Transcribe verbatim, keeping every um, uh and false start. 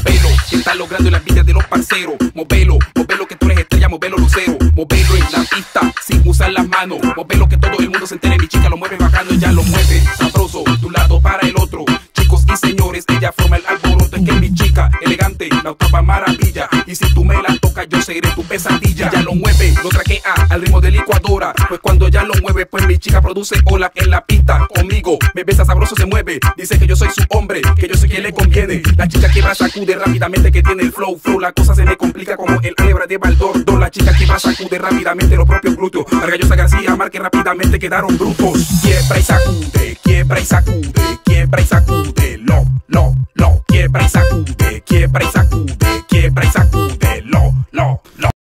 Movelo, que está logrando la vida de los parceros. Movelo, movelo que tú eres estrella, movelo lucero. Movelo en la pista, sin usar las manos. Movelo que todo el mundo se entere, mi chica lo mueve bajando, ella lo mueve sabroso, de un lado para el otro. Chicos y señores, ella forma el alboroto. Es que mi chica, elegante, la octava maravilla. Y si tú me la tocas, yo seré tu pesadilla. Ella lo mueve, lo traquea al ritmo de licuadora. Pues cuando ella lo mueve, pues mi chica produce ola en la pista. Conmigo, me besa sabroso, se mueve. Dice que yo soy su hombre, que yo soy quien le conviene. La chica que va sacude rápidamente, que tiene el flow, flow. La cosa se me complica como el álgebra de Baldordo. La chica que va sacude rápidamente los propios glúteos. Argallosa García Márquez rápidamente quedaron brutos. Quiebra y sacude, quiebra y sacude, quiebra y sacude. Lo, lo, lo, quiebra y sacude, quiebra y sacude, quiebra y sacude.